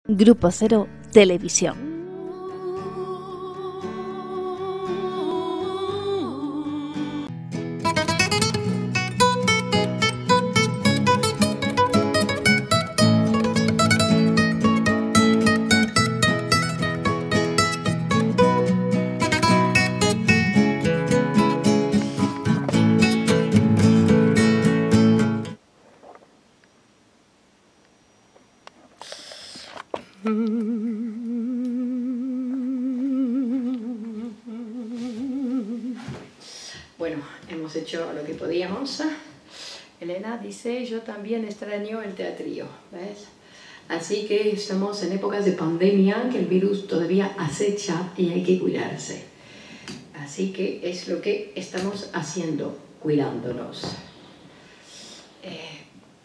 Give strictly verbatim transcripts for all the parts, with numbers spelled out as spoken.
Grupo Cero Televisión. Bueno, hemos hecho lo que podíamos. Elena dice, yo también extraño el teatrillo, ¿ves? Así que estamos en épocas de pandemia, que el virus todavía acecha y hay que cuidarse. Así que es lo que estamos haciendo, cuidándonos. Eh,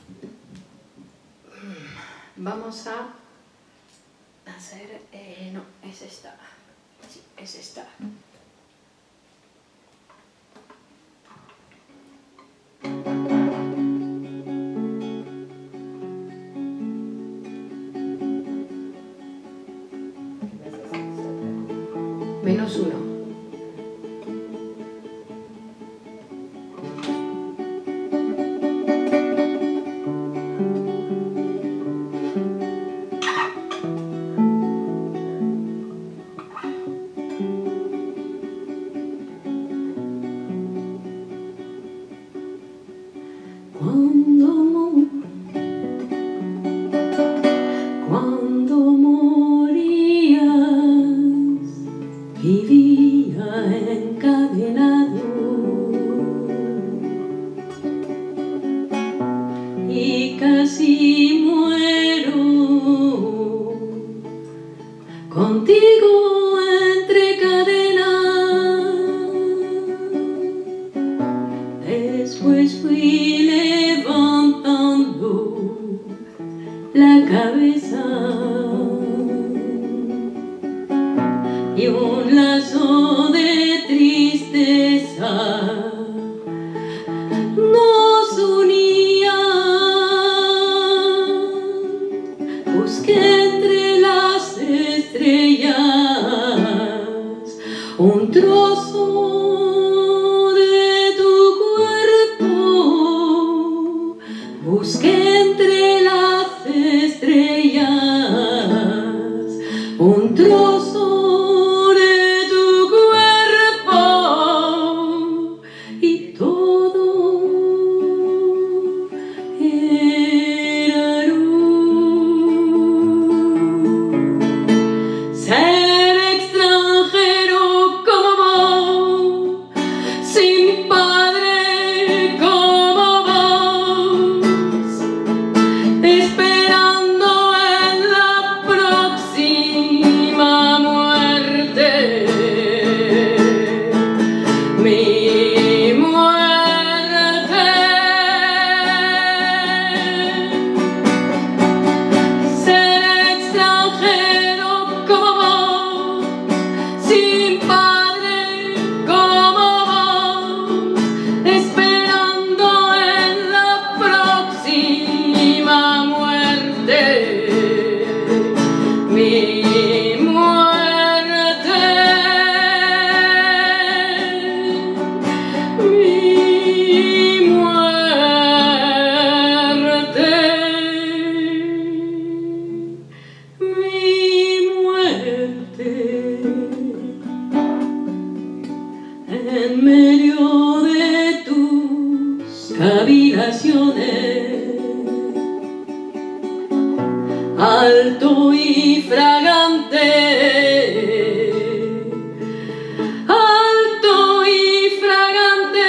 vamos a hacer... Eh, no, es esta. Sí, es esta. Menos uno. Cuando, cuando morías, vivía encadenado y casi muero contigo entre cadenas. Después fui levantando la cabeza y un lazo de tristeza nos unía. Busqué entre las estrellas un trozo de tu cuerpo. Busqué entre las estrellas un trozo de tu cuerpo y todo era luz. Ser extranjero como vos, sin padre como vos, esperando en la próxima muerte. Mi muerte. Ser extranjero como vos, sin padre como vos, esperando en la próxima muerte. Mi muerte. Mi muerte. Mi muerte. En medio de tus cavilaciones, alto y fragante, alto y fragante,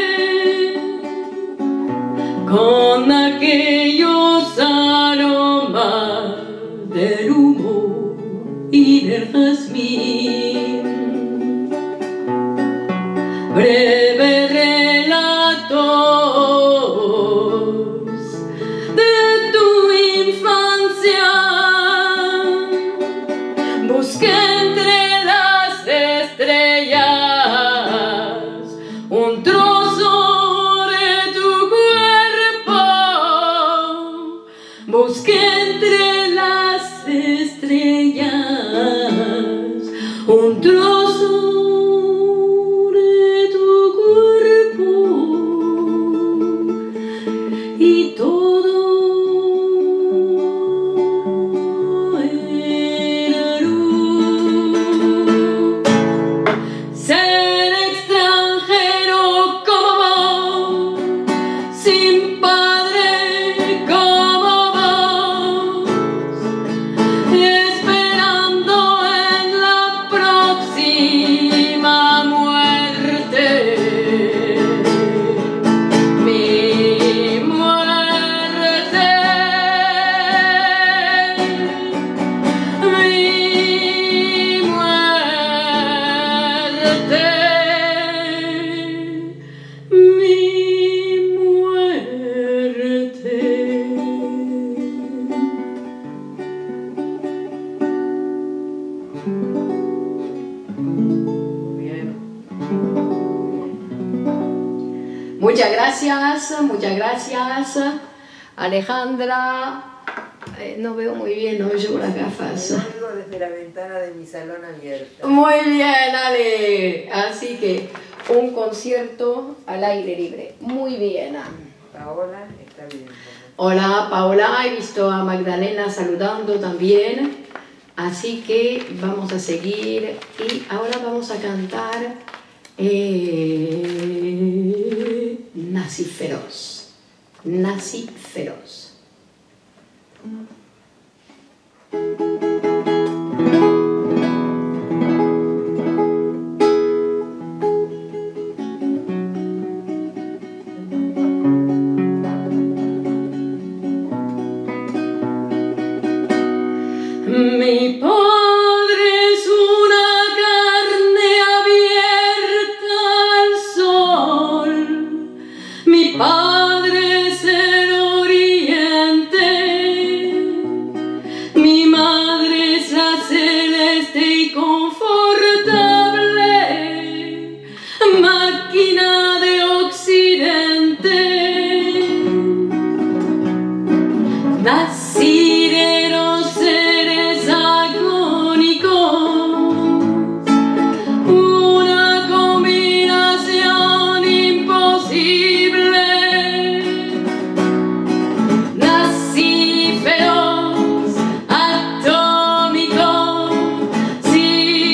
con aquellos aromas del humo y del jazmín. Breves relatos de tu infancia. Busqué entre las estrellas un trozo de tu cuerpo. Busqué entre las estrellas Muchas gracias, muchas gracias, Alejandra. Eh, no veo muy bien, no llevo las gafas. Me oigo desde la ventana de mi salón abierta. Muy bien, Ale. Así que un concierto al aire libre. Muy bien. Paola está bien. Hola, Paola. He visto a Magdalena saludando también. Así que vamos a seguir y ahora vamos a cantar eh, Nazi Feroz. Nazi Feroz. Mi padre es una carne abierta al sol, mi padre es el oriente, mi madre es la celeste y confortable máquina de occidente. Nací de los seres agónicos, una combinación imposible. Nací feroz, atómico, sin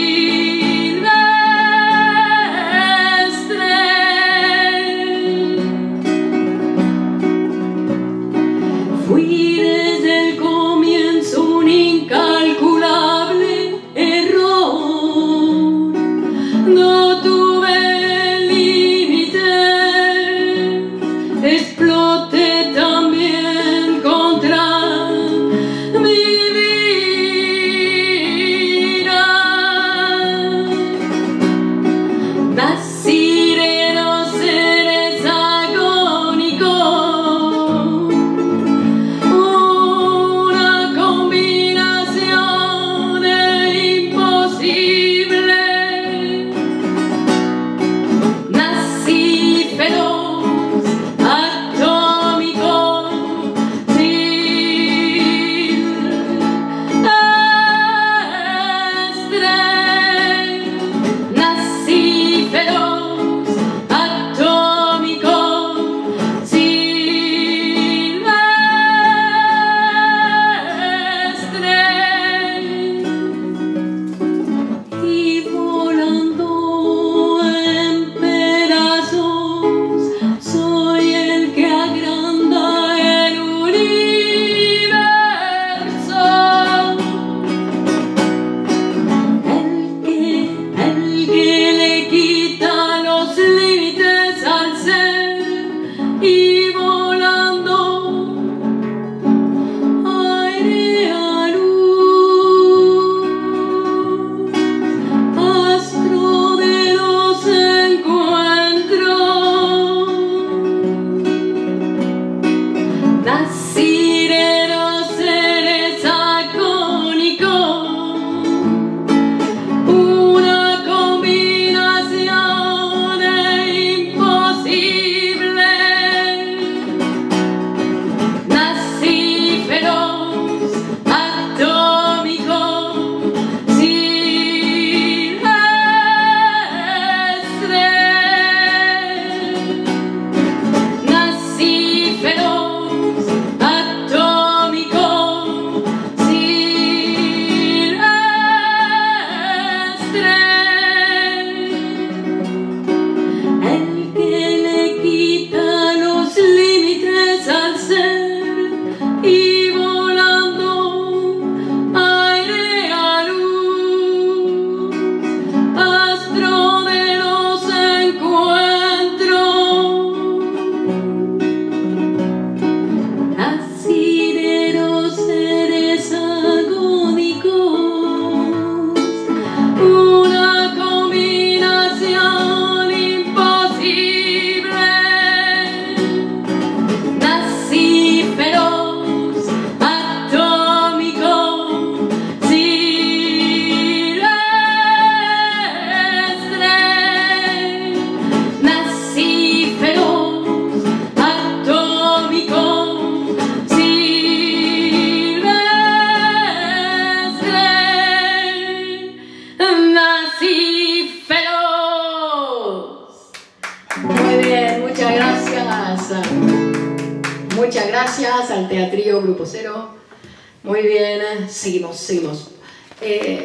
Cero, Grupo Cero. Muy bien, seguimos, seguimos. Eh,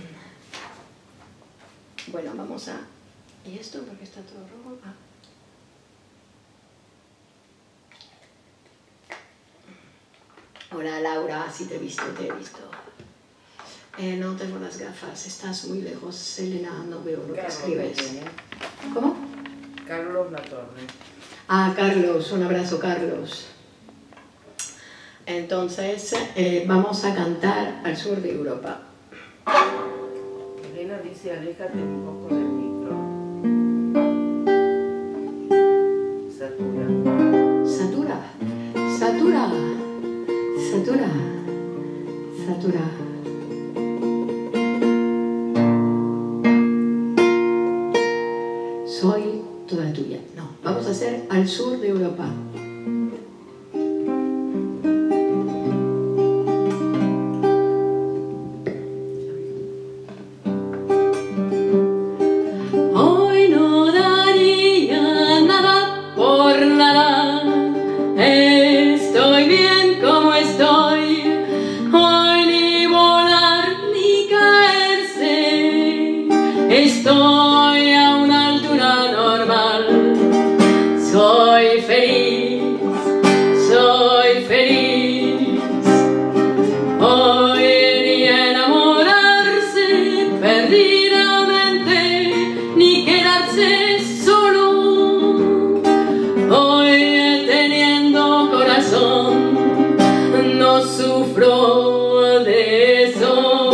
bueno, vamos a... ¿Y esto? Porque está todo rojo. Ah. Hola Laura, sí te he visto, te he visto. Eh, no tengo las gafas, estás muy lejos, Elena, no veo lo que Carlos escribes. Latorre. ¿Cómo? Carlos Latorre. Ah, Carlos, un abrazo Carlos. Entonces, eh, vamos a cantar al sur de Europa. Elena dice, aléjate un poco del micro. Satura. Satura, satura, satura, satura. Soy toda tuya. No, vamos a hacer al sur de Europa. Hoy no daría nada por nada. Estoy bien como estoy. Hoy ni volar ni caerse. Estoy a una altura normal. Soy feliz, soy feliz. Hoy ni enamorarse perdidamente, ni quedarse solo. Hoy teniendo corazón, no sufro de eso.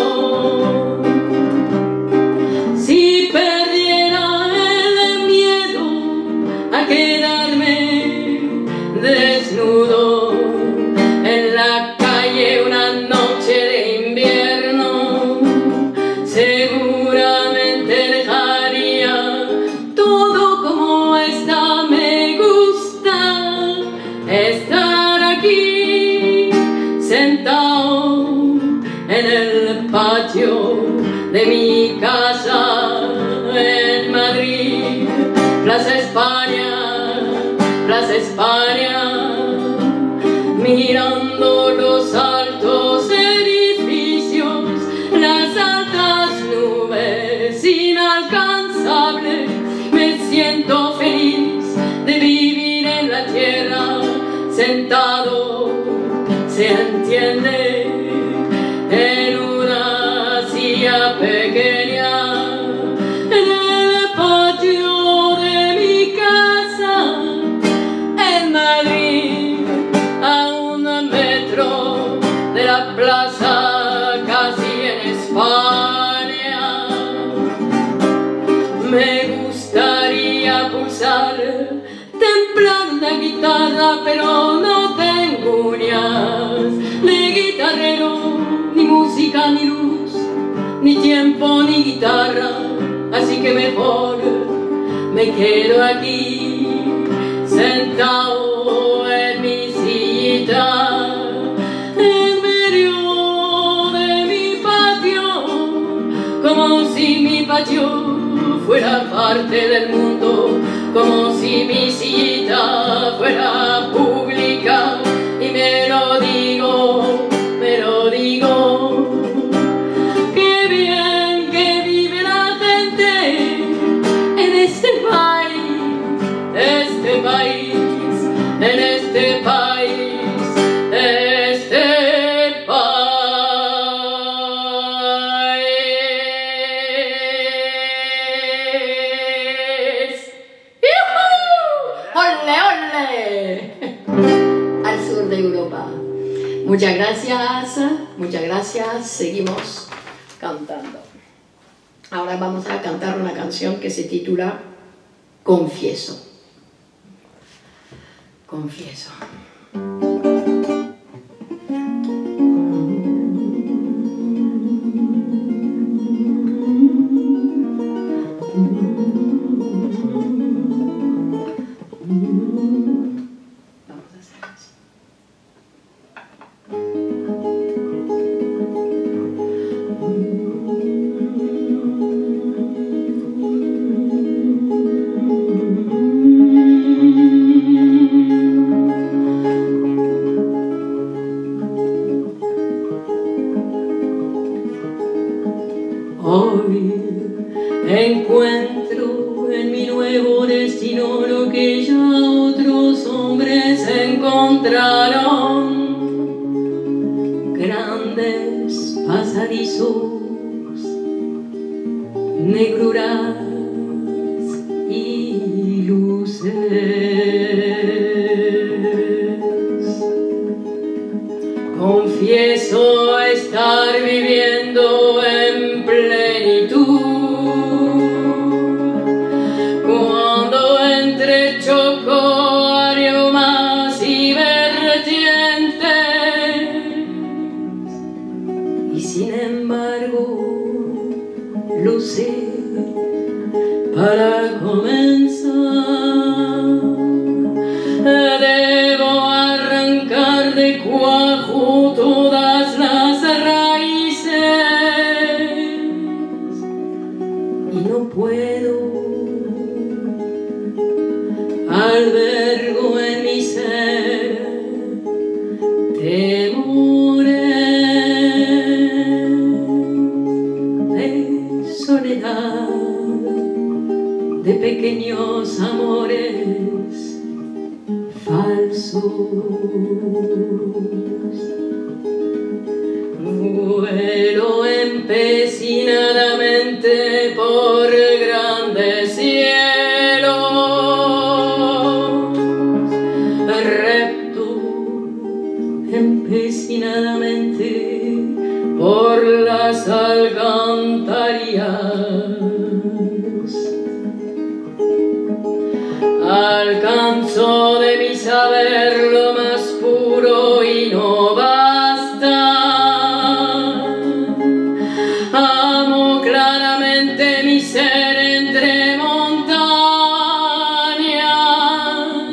Si perdiera el miedo a quedarme desnudo en la calle una noche de invierno, seguramente dejaría todo como está. Me gusta estar aquí sentado en el patio de mi casa en Madrid, Plaza España, Plaza España, mirando los altos edificios, las altas nubes inalcanzables. Me siento feliz de vivir en la tierra, sentado, se entiende, en una silla pequeña, en el patio de mi casa, en Madrid, a un metro de la plaza, casi en España. Me gustaría pulsar, templar la guitarra, pero no tengo uñas de guitarrero, ni música, ni luz, ni tiempo, ni guitarra, así que mejor me quedo aquí, sentado en mi sillita, en medio de mi patio, como si mi patio fuera parte del mundo, como si mi sillita fuera pública, y me lo digo, me lo digo. Qué bien que vive la gente en este país, este país, en este país, este país. ¡Yujú! ¡Ole, ole! Al sur de Europa. Muchas gracias, muchas gracias. Seguimos cantando. Ahora vamos a cantar una canción que se titula Confieso. Confieso. Vamos a hacer así. Hoy encuentro en mi nuevo destino lo que ya otros hombres encontraron. Grandes pasadizos, negruras y luces. Confieso estar viviendo en plenitud cuando entre choco aromas y vertientes, y sin embargo lo sé para comenzar. Debo arrancar de cuajo todas las raíces y no puedo, albergo en mi ser temores de soledad, de pequeños amores falsos. Vuelo empecinadamente por grandes cielos, repto empecinadamente por las alcantarillas. Alcanzo de mi saber lo más puro y no basta. Amo claramente mi ser entre montañas,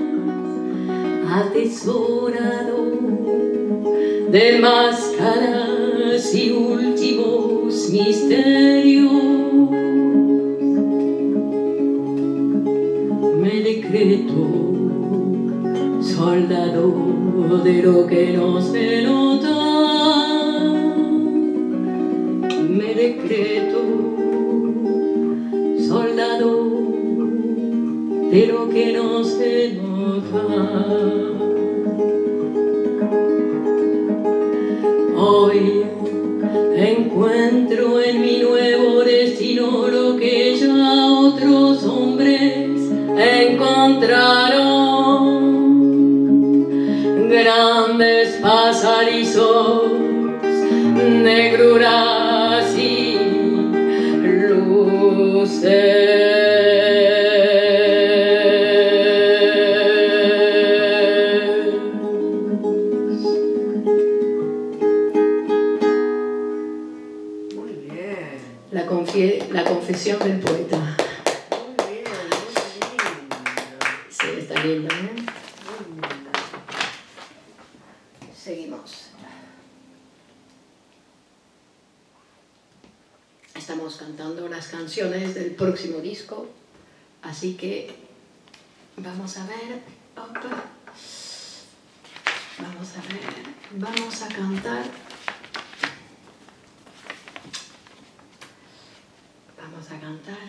atesorado de máscaras y últimos misterios. Me decreto soldado de lo que no se nota. Me decreto soldado de lo que no se nota. Hoy encuentro en mi nuevo destino lo que ya otros hombres encontraron. Grandes pasadizos, negruras y luces. Muy bien. La, confie la confesión del poeta. Muy bien, muy lindo. Sí, está lindo, ¿eh? Muy lindo. Seguimos. Estamos cantando las canciones del próximo disco, así que vamos a ver. Opa. Vamos a ver. Vamos a cantar. Vamos a cantar.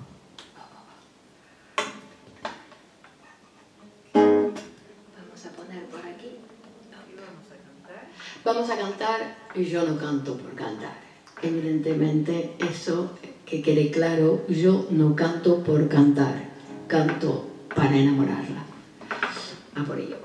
Vamos a poner por aquí. ¿Qué vamos a cantar? Vamos a cantar Yo no canto por cantar. Evidentemente, eso que quede claro, yo no canto por cantar, canto para enamorarla. A por ello.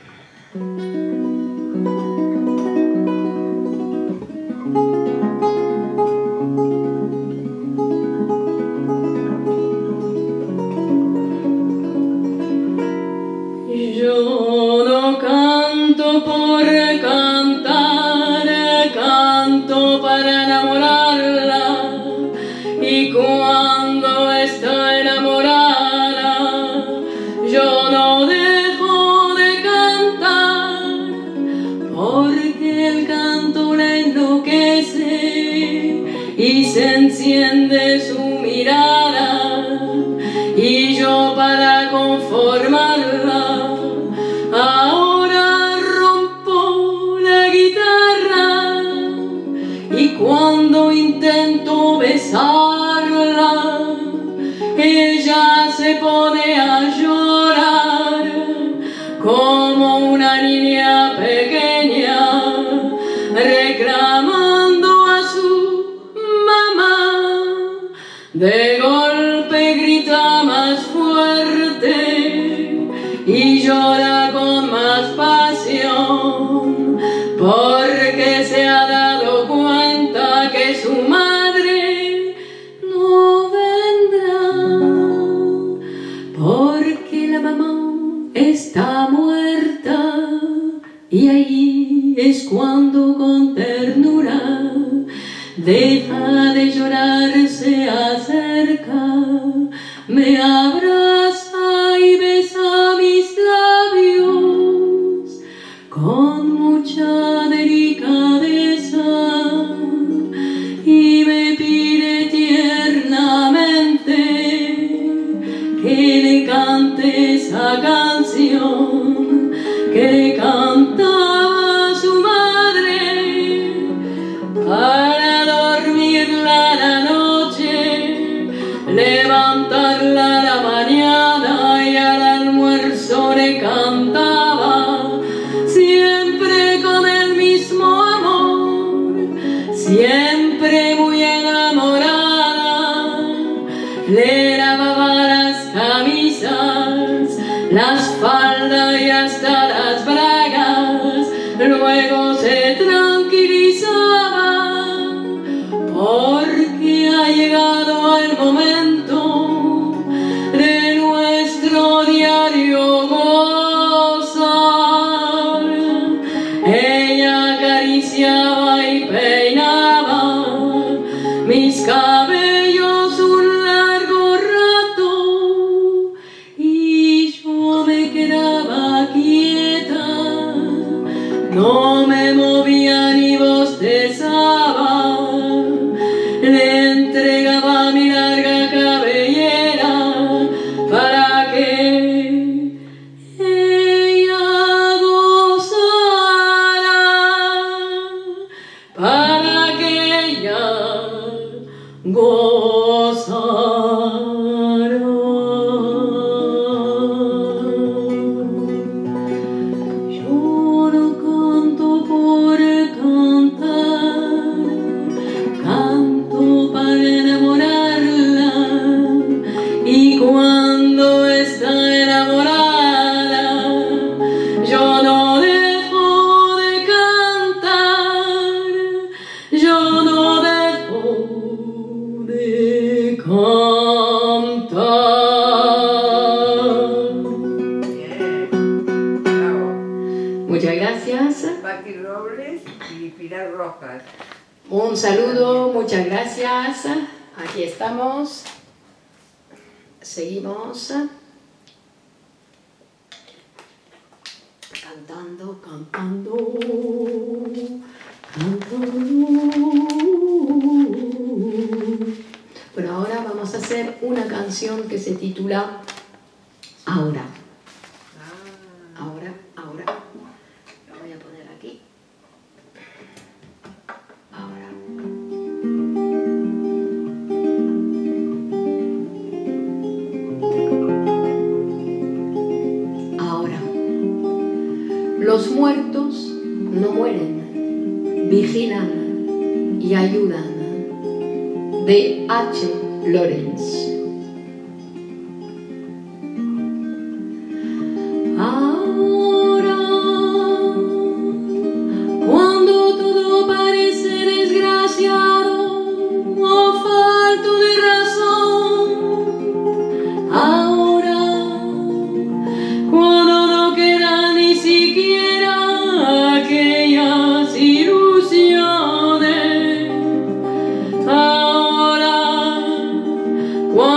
Yo no canto por cantar, canto para enamorarla, y cuando está enamorada yo no dejo de cantar, porque el canto la enloquece y se enciende su mirada, y yo para conformarla ahora rompo la guitarra y cuando intento besarla, ella se pone a llorar como una niña pequeña, reclamando a su mamá. De golpe grita más fuerte y llora con más pasión, porque se ha dado cuenta que su madre no vendrá, porque la mamá está muerta. Y ahí es cuando con ternura deja de llorar, se acerca, me abraza y besa mis labios con mucha delicadeza y me pide tiernamente que le cante esa canción que le cantaba su madre para dormirla la noche, levantarla la mañana y al almuerzo le cantaba, siempre con el mismo amor, siempre muy enamorada. Le lavaba las camisas, las faldas y hasta las bragas, luego se tranquilizaba, porque ha llegado el momento de nuestro diario gozar. Ella acariciaba y peinaba mis cabellos un largo rato y yo me quedaba quieta, no me movía ni bostezaba, le entregaba mi larga cabellera para que ella gozara, para que ella gozara. Yo no canto por cantar, canto para enamorarla, y cuando está enamorada yo no dejo de cantar, yo no dejo de cantar. Bien, bravo. Muchas gracias. Pati Robles y Pilar Rojas. Un saludo, muchas gracias. Aquí estamos. Seguimos. Cantando, cantando, cantando. Bueno, ahora vamos a hacer una canción que se titula Ahora. Ah, Ahora, ahora. Lo voy a poner aquí. Ahora. Ahora. Los muertos no mueren, vigilan y ayudan. De H. Lawrence. Ahora, cuando todo parece desgraciado o falto de razón, ahora, cuando no queda ni siquiera aquellas ilusiones, ahora, cuando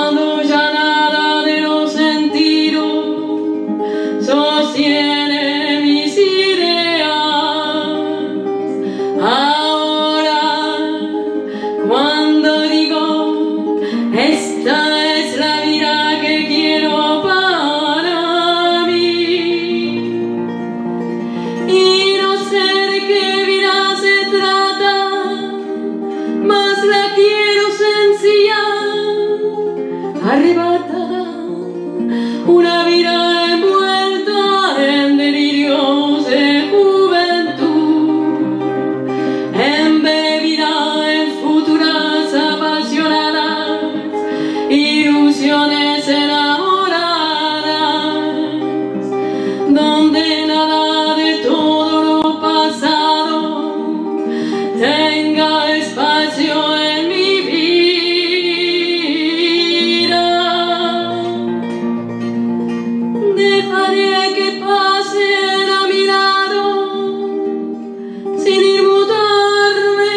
ansia arrebata una vida envuelta en delirios de juventud, embebida en futuras apasionadas ilusiones enamoradas, donde nada de todo lo pasado tenga espacio en mi vida. Dejaré que pasen a mi lado sin inmutarme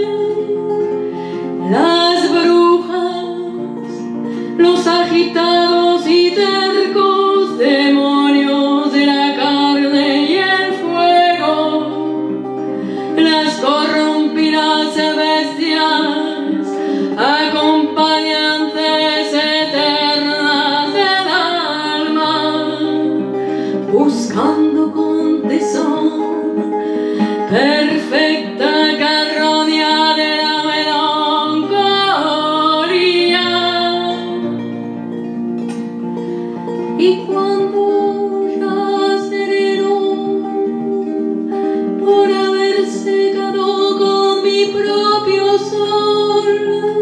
las brujas, los agitados y tercos demonios de la carne y el fuego, las corrompidas bestias, acompañantes eternas del alma, buscando con tesón perfecta carroña de la melancolía. Y cuando ya sereno por haber secado con mi propio sol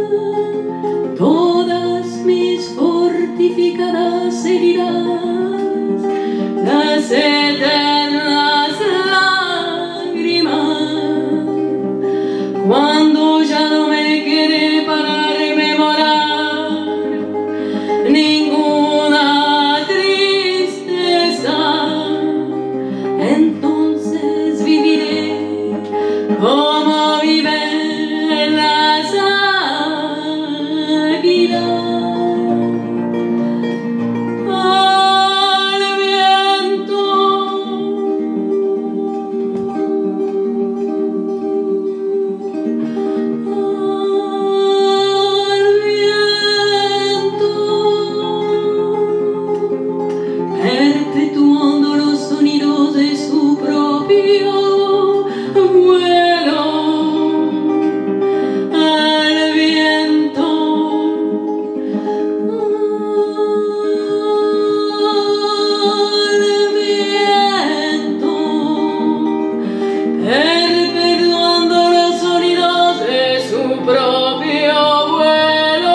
todas mis fortificadas heridas, las eternas lágrimas, cuando ya no me quede para rememorar ninguna tristeza, entonces viviré como viven las águilas. Al viento, al viento, perpetuando los sonidos de su propio vuelo. Al viento, al viento, perpetuando los sonidos de su propio vuelo.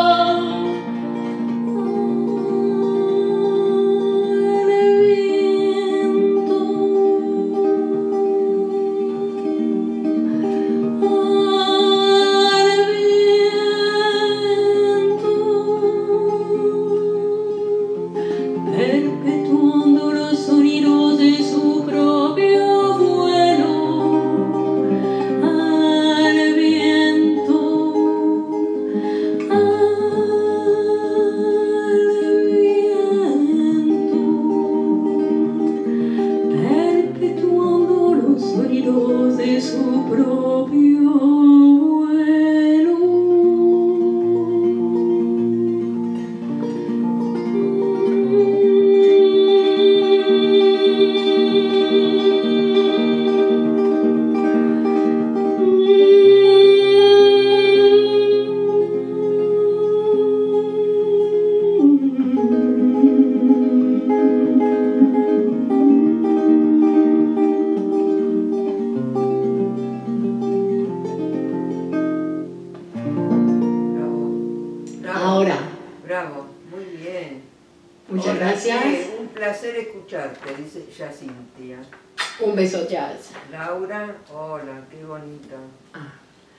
Al viento, al viento, perpetuando los sonidos de su propio vuelo. Al viento, al viento, perpetuando los sonidos de su propio vuelo. Bravo. Bravo. Ahora, Bravo, muy bien. muchas Hola, gracias. sí, un placer escucharte, dice ya Cintia. Un beso, Jazz. Laura, hola, qué bonita. Ah.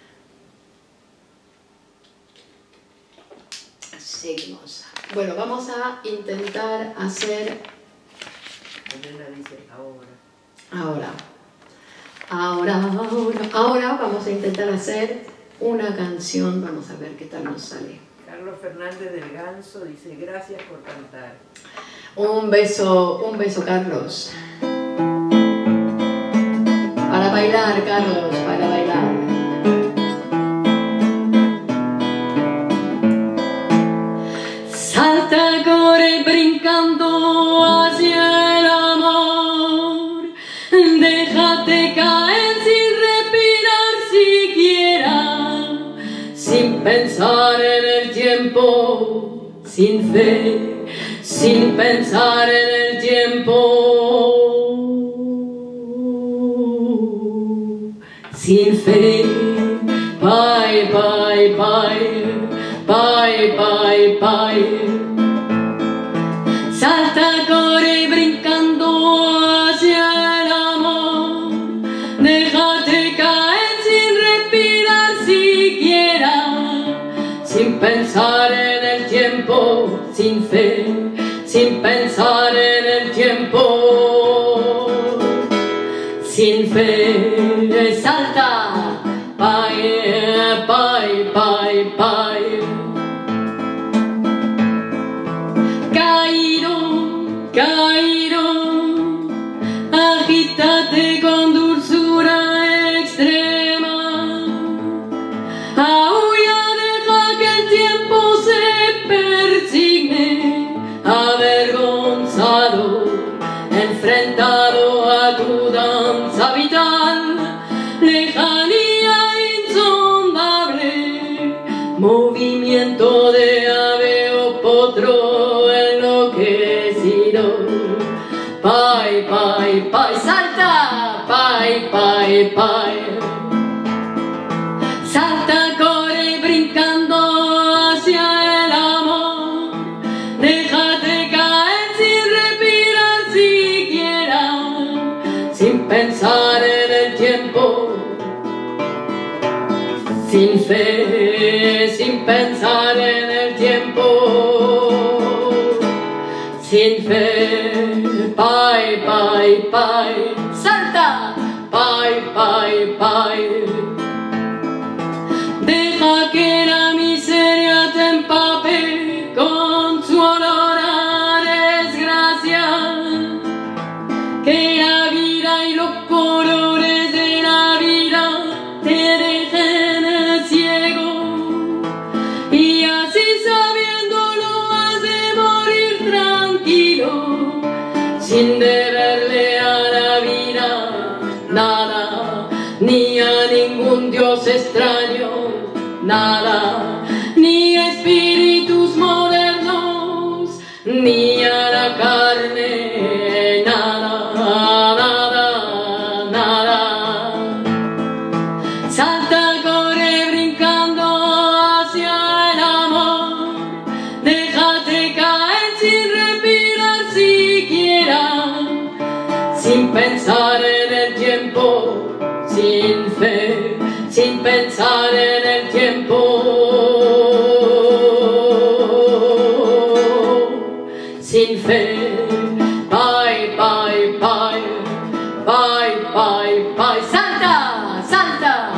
Seguimos. Bueno, vamos a intentar hacer Elena dice ahora. ahora. Ahora, ahora, ahora vamos a intentar hacer una canción. Vamos a ver qué tal nos sale. Carlos Fernández del Ganso dice gracias por cantar. Un beso, un beso, Carlos. Para bailar, Carlos, para bailar. Salta, corre, brincando hacia el amor. Déjate caer sin respirar siquiera, sin pensar tiempo, sin fe, sin pensar en el tiempo. Sin fe, bye, bye, bye, bye, bye, bye. Salta, corre, brincando hacia el amor. Déjate caer sin respirar siquiera, sin pensar en el tiempo, sin fe, sin pensar en el tiempo. Sin fe, salta, bye, bye, bye, bye. Caído, caído, agítate con dulzura extrema. Aúlla, deja que el tiempo se persigne, avergonzado, enfrentado a tu danza vital, lejanía insondable, movimiento de ave o potro enloquecido. Bye, bye, bye, salta, bye, bye, bye. Salta, corre, brincando hacia el amor. Déjate caer sin respirar siquiera, sin pensar en el tiempo. Sin fe, sin pensar en el tiempo. Sin fe, bye, bye, bye. Salta, bye, bye, bye. Deja que la miseria te empape con su olor a desgracia, que la vida y los colores de la vida te dejen ciego, y así sabiéndolo has de morir tranquilo, sin deberle a la vida nada, ni a ningún dios extraño nada, ni espíritus modernos, ni a la carne nada, nada, nada. Salta, corre, brincando hacia el amor. Déjate caer sin respirar siquiera, sin pensar en el tiempo, sin fe, sin pensar en el tiempo. Sin fe, bye, bye, bye, bye, bye, bye. Salta, salta,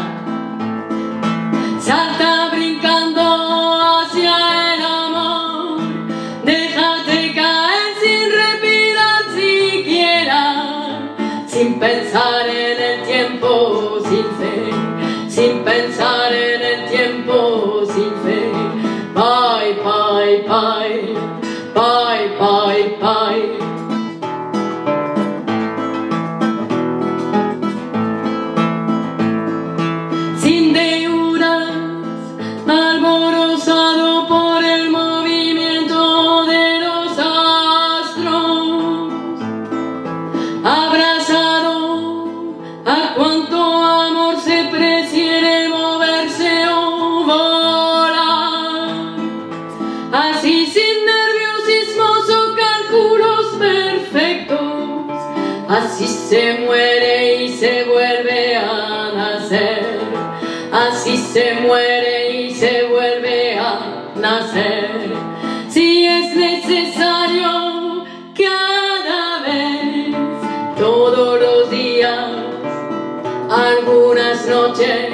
salta, brincando hacia el amor. Déjate caer sin respirar siquiera, sin pensar en el tiempo. Sin fe, sin pensar en el tiempo. Sin fe, bye, bye, bye, bye, bye, bye. Sin deudas, alborozado por el movimiento de los astros, abrazado a cuanto amor se prefiere moverse o volar, así sin nerviosismos o cálculos perfectos, así se muere y se vuelve a nacer, así se muere y se vuelve a nacer. Si es necesario cada vez, todos los días, algunas noches,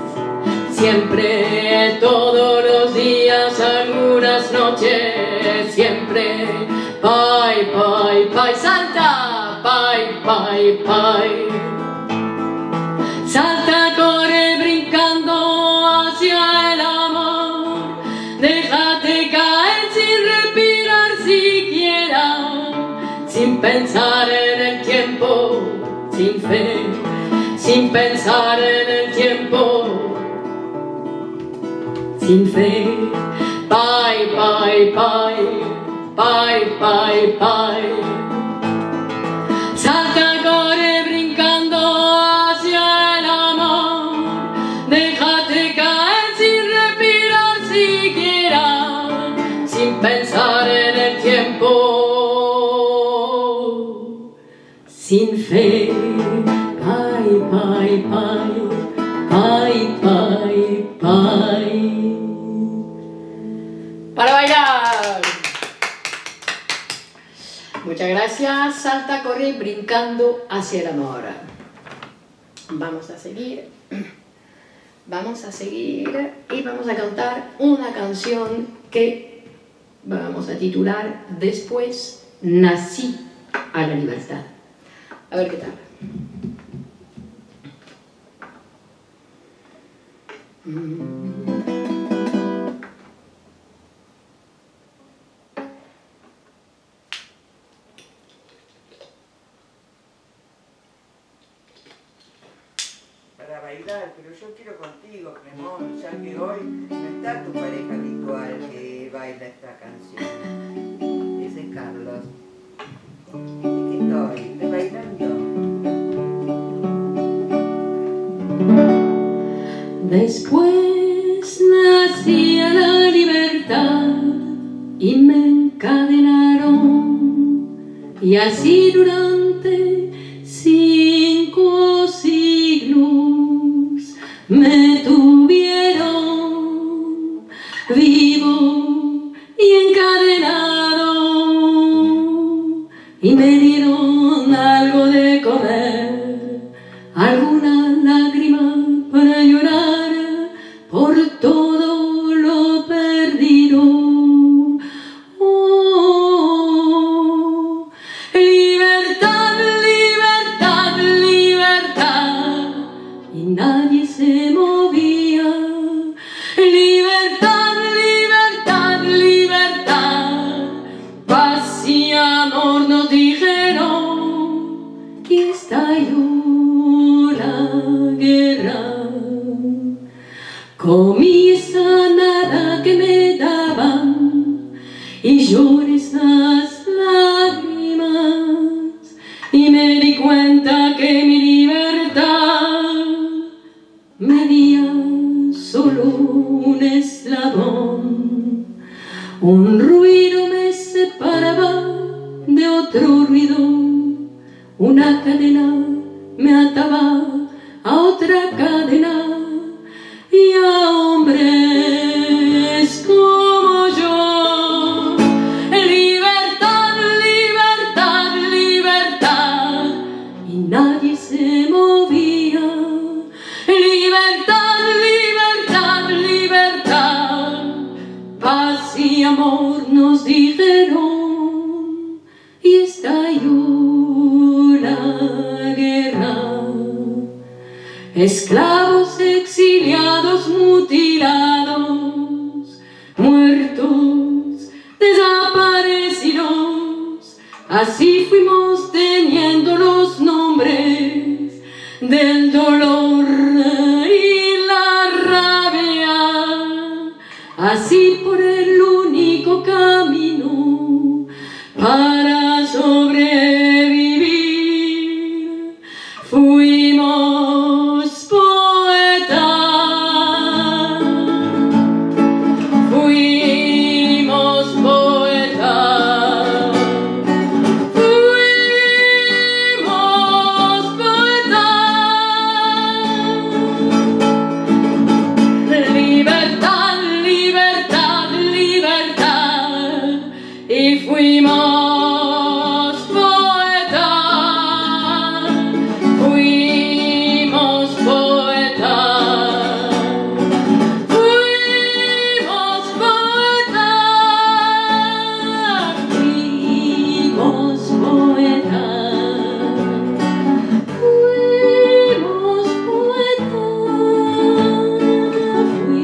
siempre, todos los días, algunas noches, siempre. Bye, bye, bye, salta, bye, bye, bye. Salta, corre, brincando hacia el amor. Déjate caer sin respirar siquiera, sin pensar en el tiempo, sin fe, sin pensar en el tiempo. Sin fe, Bye, bye, bye, bye, bye, bye. Salta, corre brincando hacia el amor. Déjate caer sin respirar siquiera, sin pensar en el tiempo, sin fe. Bye, bye, bye, bye, bye, bye. Para bailar. Muchas gracias. Salta, corre, brincando hacia el amor. Vamos a seguir. Vamos a seguir y vamos a cantar una canción que vamos a titular Después nací a la libertad. A ver qué tal. Para bailar, pero yo quiero contigo, Clemón, ya que hoy no está tu pareja habitual que baila esta canción. Ese es Carlos. ¿Qué estoy? ¿Estoy bailando? Después nací a la libertad y me encadenaron, y así durante cinco siglos me tuvieron vivo y encadenado, y me dieron algo de comer, alguna lágrima para llorar por todo lo perdido. Oh, libertad, libertad, libertad, y nadie se movía. Libertad, libertad, libertad, paz y amor nos dijeron, y estalló la guerra. Comí esa nada que me daban y lloré esas lágrimas, y me di cuenta que mi libertad medía solo un eslabón. Un ruido me separaba de otro ruido, una cadena me ataba a otra cadena, y a hombres como yo. Libertad, libertad, libertad, y nadie se movía. Libertad, libertad, libertad, paz y amor nos dijeron, y estalló la guerra. Esclavos, exiliados, mutilados, muertos, desaparecidos, así fuimos teniendo los nombres del dolor y la rabia, así por el único camino para sobrevivir fuimos poetas, fuimos poetas, fuimos poetas. Libertad, libertad, libertad, y fuimos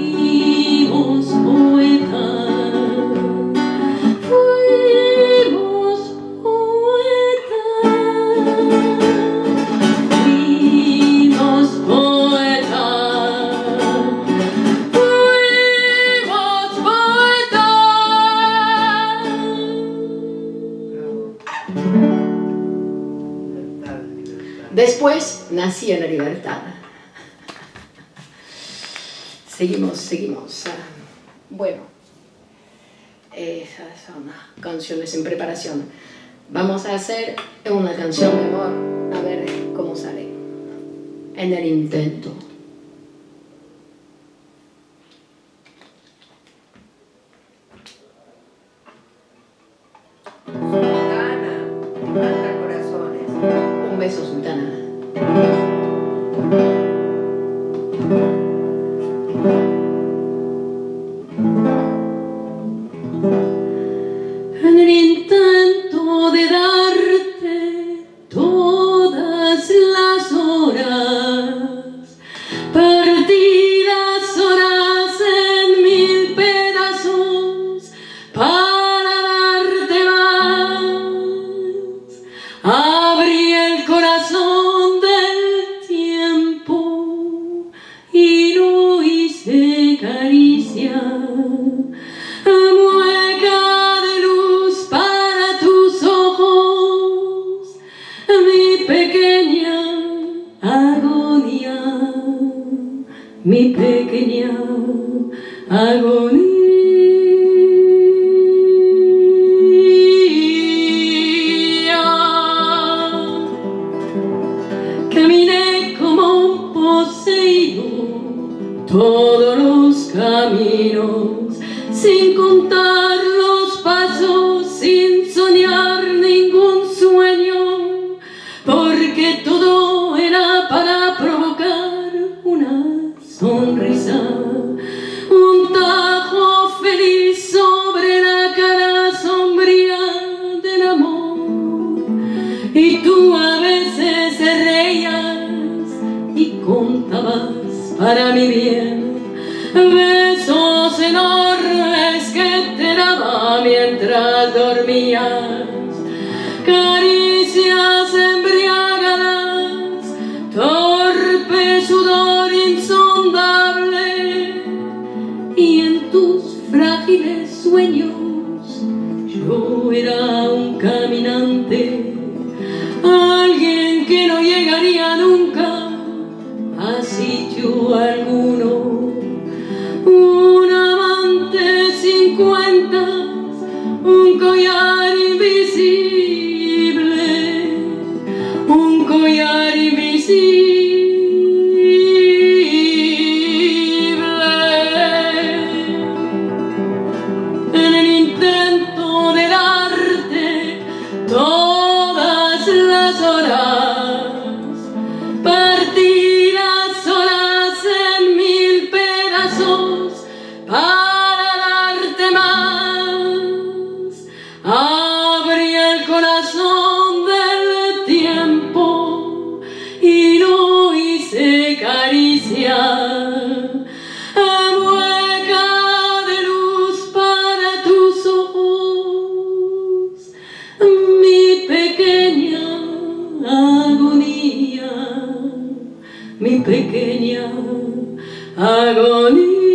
fuimos Después nací en la libertad. Seguimos, seguimos. Bueno, esas son canciones en preparación. Vamos a hacer una canción de amor, a ver cómo sale. En el intento. Sultana, manda corazones. Un beso, Sultana. En el intento de darte todas las horas, perdí las horas en mil pedazos para darte más. Abrí el corazón del tiempo y lo hice caricia, mueca de luz para tus ojos, mi pequeña agonía, mi pequeña agonía. Caminé como un poseído todos los caminos, sin contar los pasos, sin soñar ningún sueño, porque todo era para provocar una sonrisa, un tajo feliz sobre la cara sombría del amor. Y tú a veces reías y contabas para mi bien besos enormes que te daba mientras dormías, caricias embriagadas, torpe sudor insondable, y en tus frágiles sueños yo era un caminante, alguien que no llegaría nunca a sitio alguno, un amante sin cuentas, un collar invisible, un collar invisible. En el intento de darte todas las horas, partí las horas en mil pedazos para darte más. Abrí el corazón del tiempo y lo hice caricia, mueca de luz para tus ojos, mi pequeña agonía, mi pequeña agonía.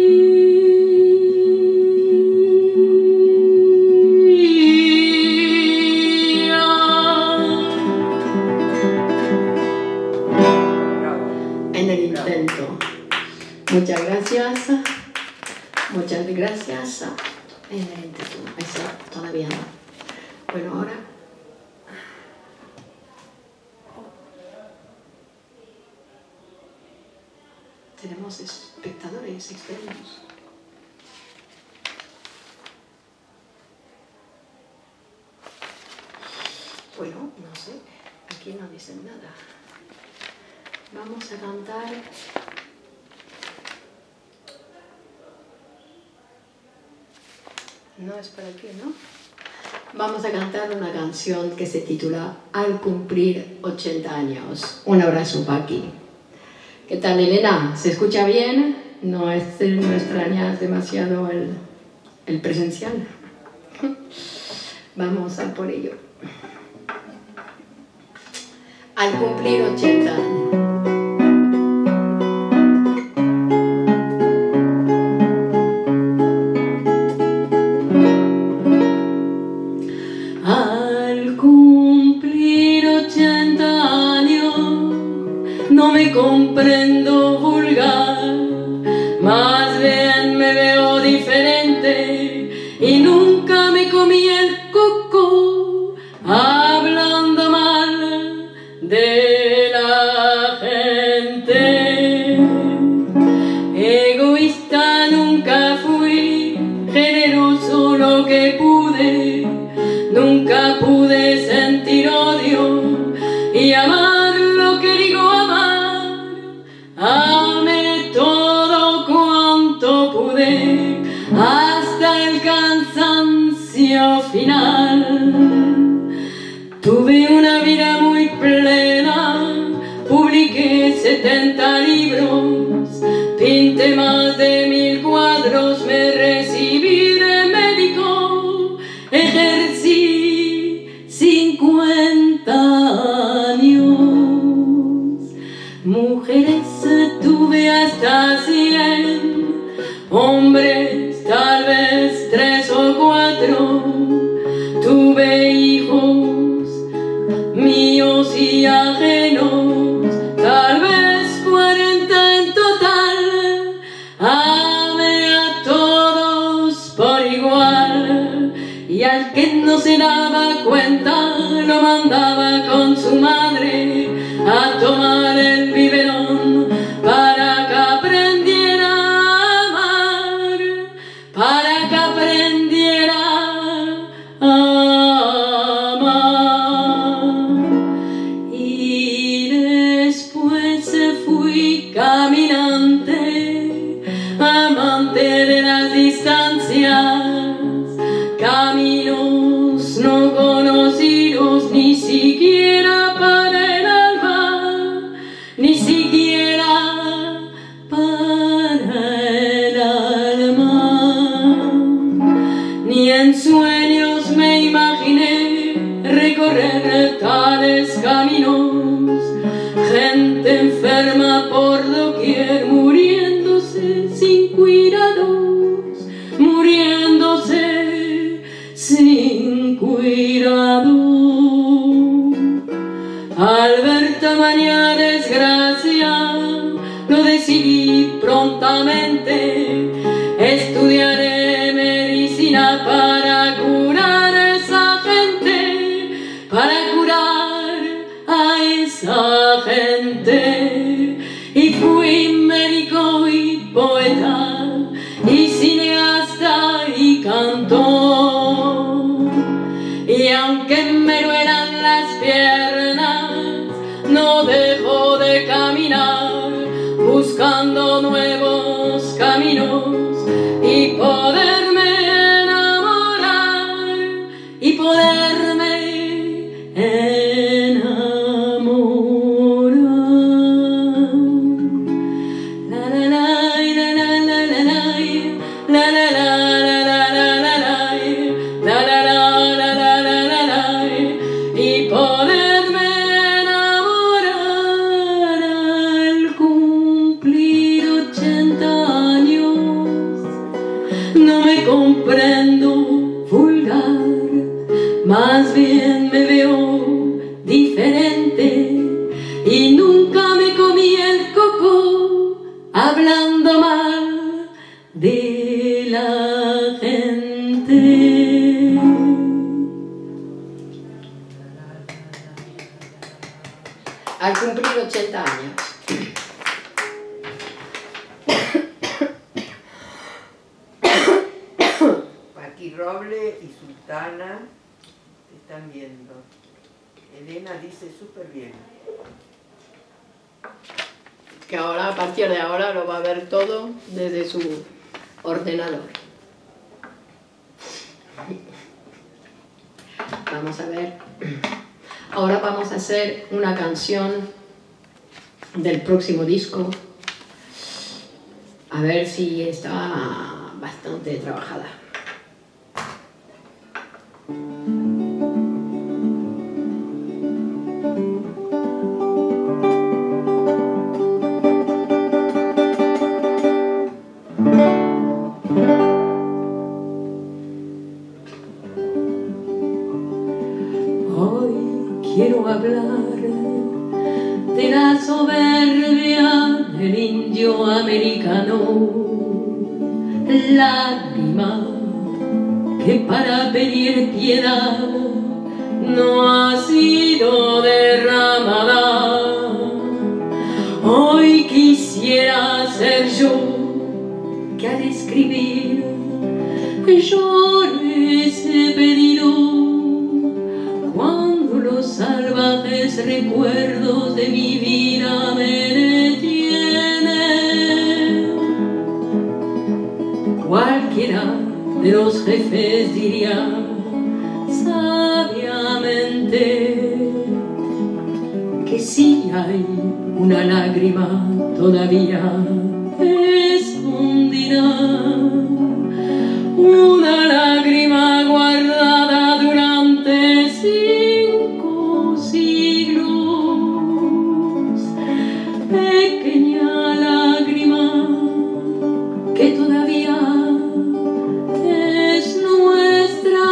En el intento. Muchas gracias. Muchas gracias. En el intento. Eso todavía no. Bueno, ahora. Tenemos espectadores externos. Bueno, no sé, aquí no dicen nada. Vamos a cantar no es para aquí, ¿no? Vamos a cantar una canción que se titula Al cumplir ochenta años. Un abrazo, Paqui. ¿Qué tal, Elena? ¿Se escucha bien? No, es, no extrañas demasiado el, el presencial. Vamos a por ello. Al cumplir ochenta años. Al cumplir ochenta años nunca fui generoso lo que pude, nunca pude sentir odio y amar lo que digo amar. Amé todo cuanto pude hasta el cansancio final. Tuve una vida muy plena, publiqué setenta libros, pinté más de mil cuadros, me recibí de médico, ejercí cincuenta años. Mujeres tuve hasta cien, hombres tal vez tres o cuatro. Tuve hijos míos y ajenos, tal vez cuarenta en total. Amé a todos por igual, y al que no se daba cuenta lo mandaba con su madre a tomar el biberón para que aprendiera a amar, para que aprendiera a amar. Y después fui caminante, amante de las distancias, caminos no conocidos, ni siquiera para el alma, ni siquiera para el alma. Ni en sueños me imaginé recorrer tales caminos, gente enferma por doquier, muriéndose sin cuidados, muriéndose sin cuidado. Al ver tamaña desgracia, lo decidí prontamente, estudiaré medicina para curar a esa gente, para curar a esa gente. Y fui médico y poeta y cineasta y cantor, y aunque me duelan las piernas, no dejo de caminar buscando nuevos caminos y poderme enamorar, y poderme enamorar. La la la la la la la la la la la la la la la, y poderme enamorar al cumplir ochenta años. No me comprendo vulgar, más bien me veo diferente, y nunca me comí el coco hablando mal de la gente. Al cumplir ochenta años. Paqui Roble y Sultana te están viendo. Elena dice súper bien. Que ahora, a partir de ahora, lo va a ver todo desde su ordenador. Vamos a ver. Ahora vamos a hacer una canción del próximo disco. A ver si está bastante trabajada. Quiero hablar de la soberbia del indio americano, lágrima que para pedir piedad no ha sido derramada. Hoy quisiera ser yo que al escapar escribir, yo les he pedido cuando los salvajes recuerdos de mi vida me detienen. Cualquiera de los jefes diría sabiamente que si hay una lágrima todavía escondida, una lágrima guardada durante cinco siglos, pequeña lágrima que todavía es nuestra.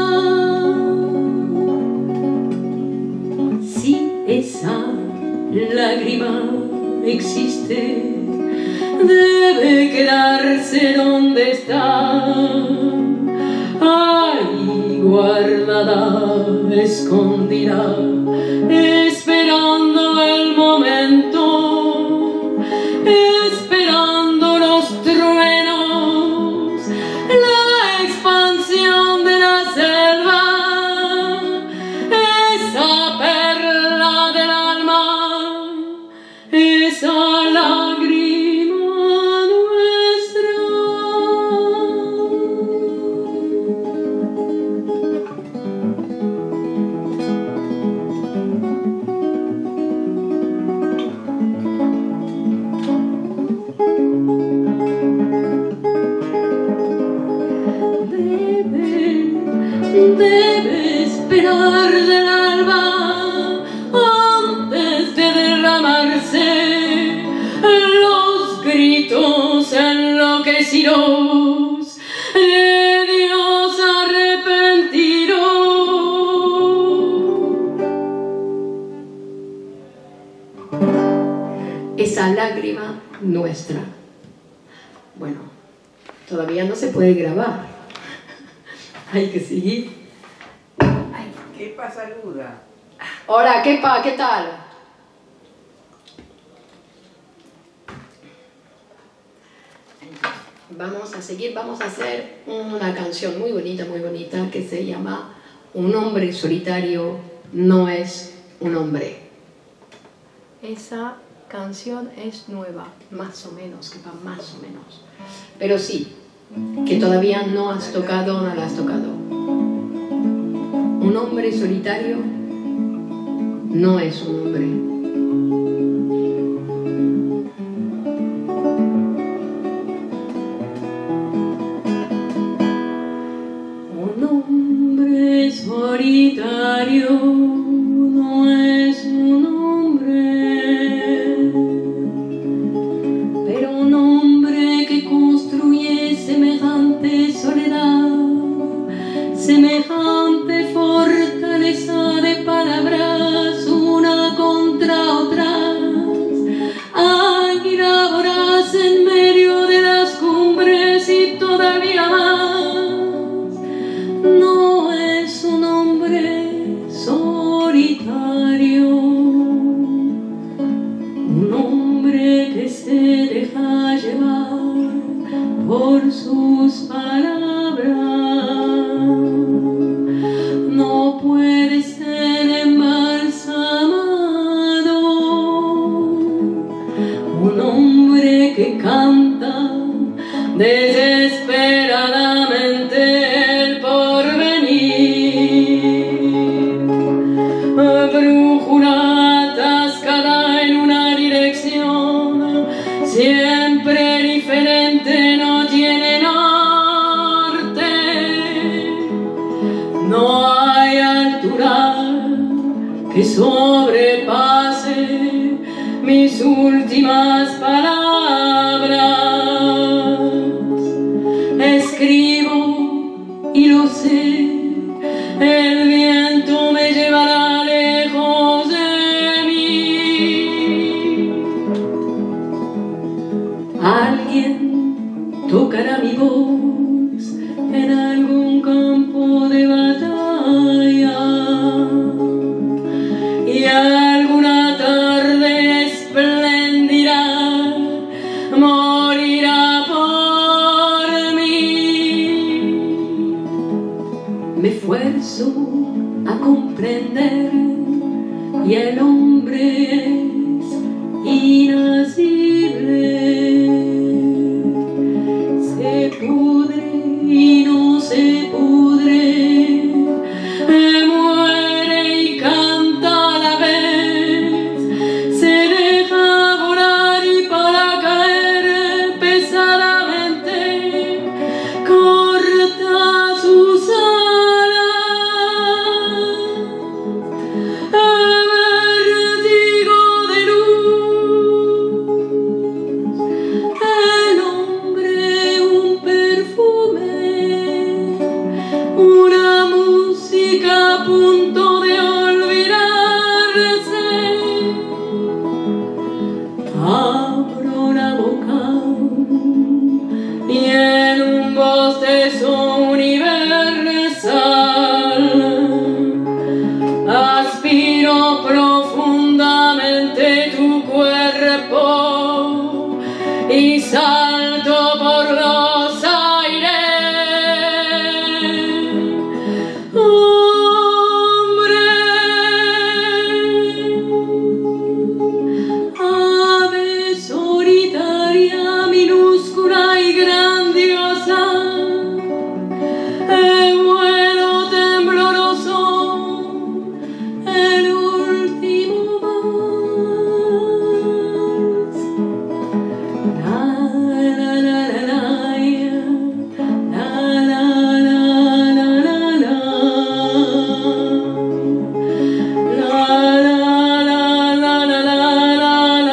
Si esa lágrima existe, debe quedarse donde está, ahí guardada, escondida, esperando el momento, esperando los truenos, la expansión de la selva, esa perla del alma, esa lágrima debe esperar del alba antes de derramarse los gritos enloquecidos de Dios arrepentido. Esa lágrima nuestra. Bueno, todavía no se puede grabar. Hay que seguir. Ay. ¿Qué pasa, saluda? Hola, ¿qué pa? ¿Qué tal? Vamos a seguir, vamos a hacer una canción muy bonita, muy bonita, que se llama Un hombre solitario no es un hombre. Esa canción es nueva, más o menos, que va más o menos. Pero sí, que todavía no has tocado, no la has tocado. Un hombre solitario no es un hombre. Un hombre solitario no es un hombre, pero un hombre que construye semejante soledad, semejante fortaleza de palabras una contra otras, águila voraz en medio de las cumbres y todavía más, no es un hombre solitario, un hombre que se deja llevar por sus palabras, no puede ser embalsamado, un hombre que canta desesperadamente el porvenir, brújula atascada en una dirección, siempre diferente, no tiene norte, no hay altura que sobrepase mis últimas palabras. Escribo y lo sé, el viento me llevará lejos de mí. Alguien tocará mi voz en algún campo de batalla y alguna tarde espléndida morirá por esfuerzo a comprender y el hombre es inacible, se pudre y no se pudre, muere y canta a la vez, se deja volar y para caer pesadamente corta sus alas, vértigo de luz, el hombre un perfume, una música a punto de olvidarse. Abro la boca y en un bostezo universal aspiro profundamente tu cuerpo y salto por los aires. Hombre, ave solitaria, minúscula y grandiosa, el vuelo tembloroso, el último vals. La la la la la, la la la la la la, la la la la la la la la,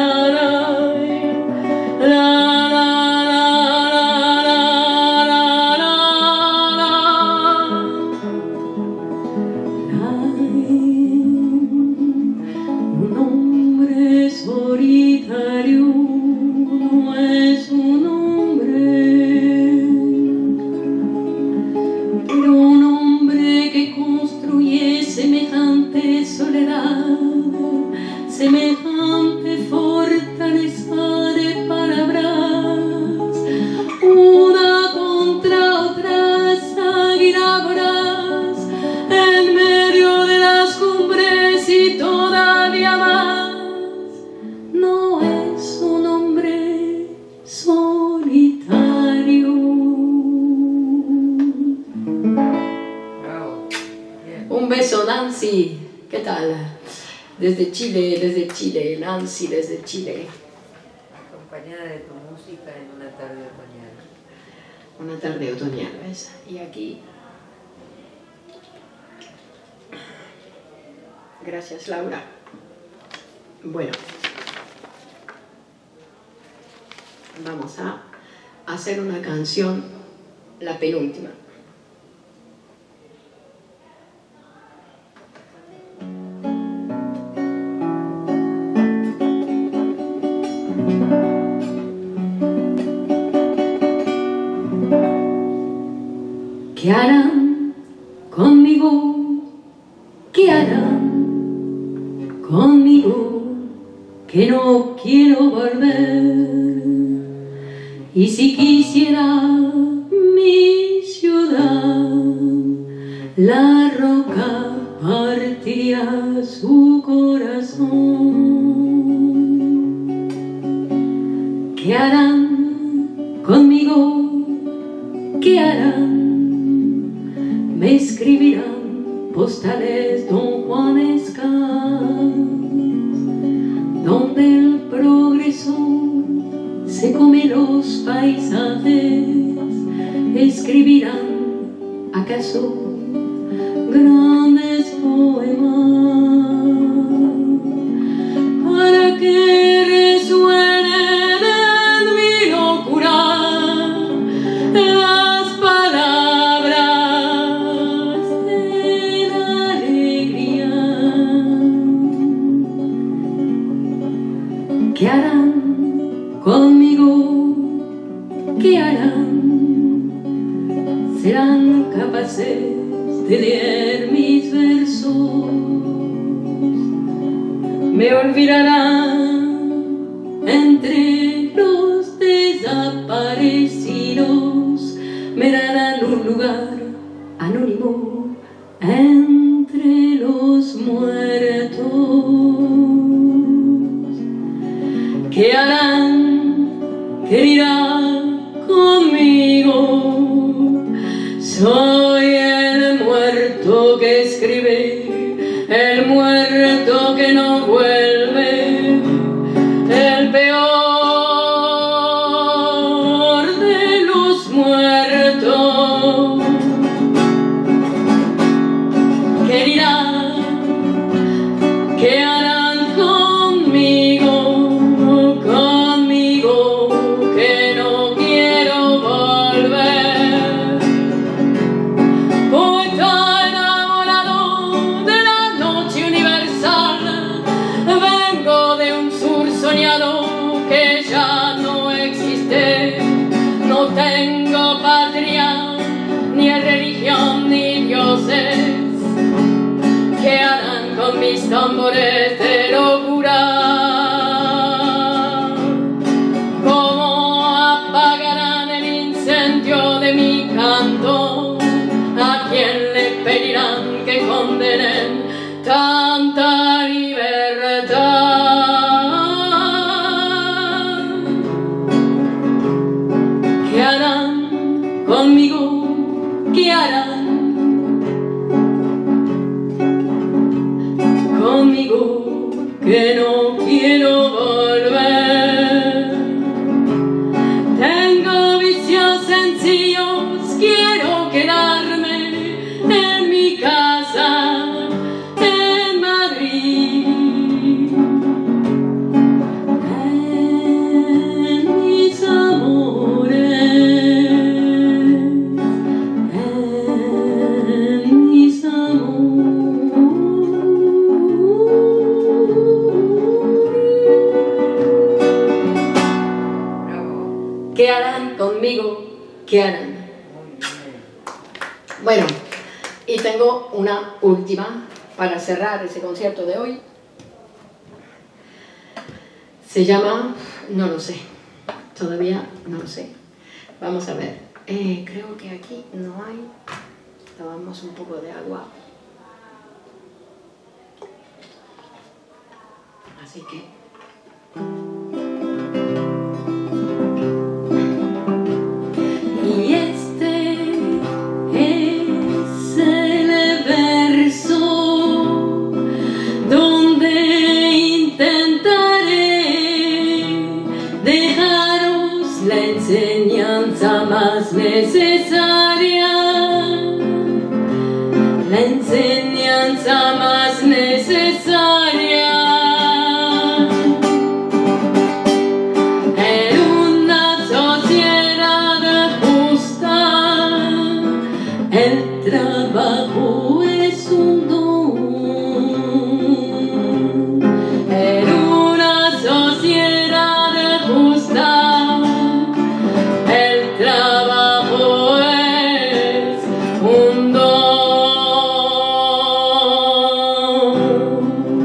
la la un hombre solitario no es un hombre, pero un hombre que construye semejante soledad, semejante fortaleza de palabras, una contra otras águilas en medio de las cumbres y todavía más. No es un hombre solitario. Bravo. Bien. Un beso, Nancy. ¿Qué tal? Desde Chile, desde Chile, Nancy desde Chile. Acompañada de tu música en una tarde otoñal. Una tarde otoñal, ¿ves? Y aquí... Gracias, Laura. Bueno. Vamos a hacer una canción, la penúltima. ¿Qué harán conmigo? ¿Qué harán conmigo? Que no quiero volver. Y si quisiera mi ciudad, la roca partiría su corazón. ¿Qué harán conmigo? ¿Qué harán? Me escribirán postales Don Juanescas, donde el progreso se come los paisajes. Escribirán acaso grandes poemas para que resuenen en mi locura las palabras de la alegría. ¿Qué harán conmigo? ¿Qué harán? Serán capaces de leer mis versos, me olvidarán entre los desaparecidos, me darán un lugar anónimo entre los muertos. ¿Qué harán? ¿Qué dirán conmigo? Soy el muerto que escribe, el muerto que no vuelve, el peor de los muertos. ¿Qué dirán? ¿Qué harán conmigo? Conmigo que no quiero volver. Voy tan enamorado de la noche universal. Vengo de un sur soñado que ya no existe. No tengo patria, ni religión, ni dioses. ¿Qué harán con mis tambores de locura? ¿Cómo apagarán el incendio de mi canto? ¿A quién le pedirán que condenen tanta libertad? ¿Qué harán conmigo? ¿Qué harán conmigo que no quiero volver? Tengo vicios sencillos, quiero quedarme en mi casa, en Madrid, en mis amores, en mis amores. ¿Qué harán conmigo? ¿Qué harán? Bueno, y tengo una última para cerrar ese concierto de hoy. Se llama, no lo sé, todavía no lo sé. Vamos a ver, eh, creo que aquí no hay. Tomamos un poco de agua. Así que... Y este es el verso donde intentaré dejaros la enseñanza más necesaria, la enseñanza más necesaria. El trabajo es un don. En una sociedad justa, el trabajo es un don.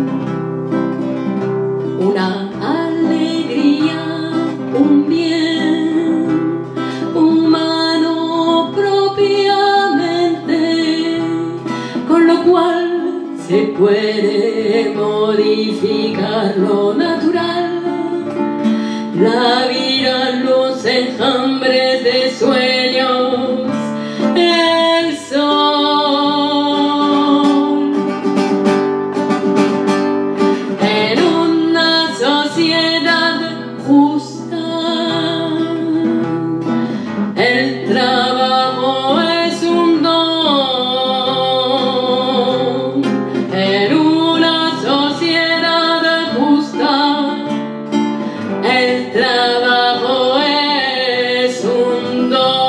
Una alegría, un bien humano propiamente, con lo cual se puede modificar lo natural, la vida, los enjambres de sueños, el sol. En una sociedad justa, el trabajo es un don. En una sociedad justa, el trabajo es un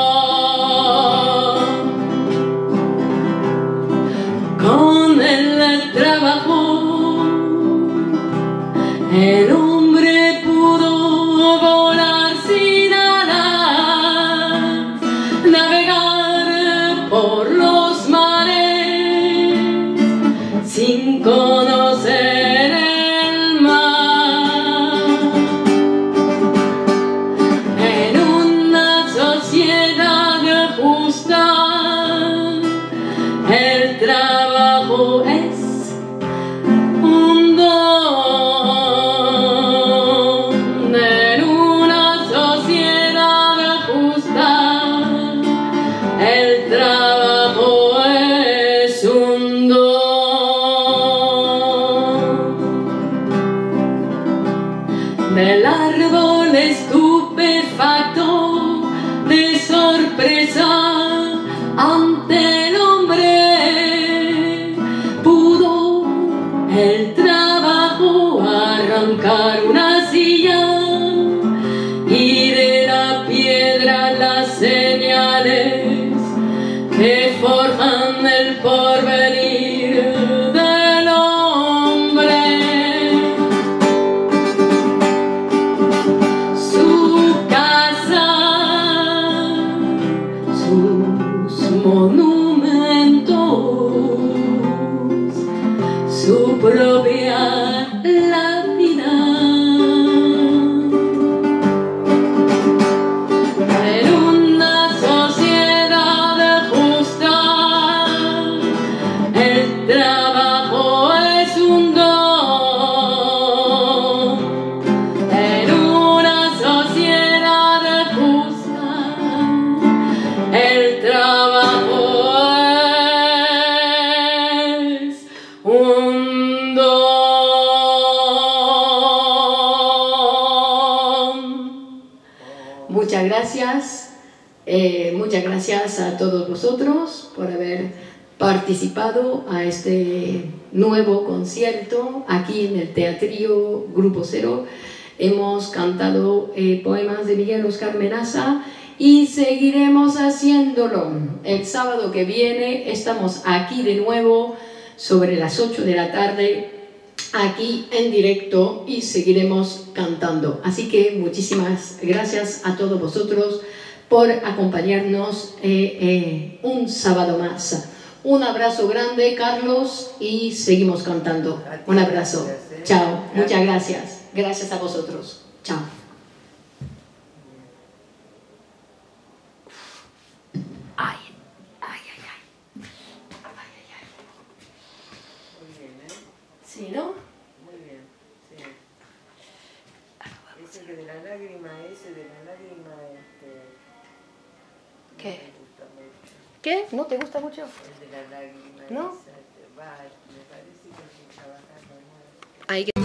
don. Con el trabajo, el hombre pudo volar sin alas, navegar por los mares sin conocer el mar. En una sociedad justa, el trabajo El trabajo es un don del árbol estupefacto de sorpresa ante el hombre. Pudo el trabajo arrancar una silla y de la piedra las señales que forjan el porvenir del hombre. Su casa, sus monumentos, su propia lápida. En una sociedad justa, el trabajo es un don. En una sociedad justa, el trabajo es un don. Muchas gracias, eh, muchas gracias a todos vosotros por haber participado a este nuevo concierto aquí en el Teatrillo Grupo Cero. Hemos cantado eh, poemas de Miguel Óscar Menaza y seguiremos haciéndolo. El sábado que viene estamos aquí de nuevo sobre las ocho de la tarde, aquí en directo, y seguiremos cantando. Así que muchísimas gracias a todos vosotros por acompañarnos eh, eh, un sábado más. Un abrazo grande, Carlos, y seguimos cantando. Un abrazo. Chao. Muchas gracias. Gracias a vosotros. Chao. Ay, ay, ay, ay. Ay, ay, ay. Muy bien, ¿eh? Sí, ¿no? Muy bien, sí. Ese que de la lágrima, ese de la lágrima, este... ¿Qué? No me gusta mucho. ¿Qué? ¿No te gusta mucho? El de la lágrima, ¿No? esa, va, me parece que hay que trabajar con más. Hay que...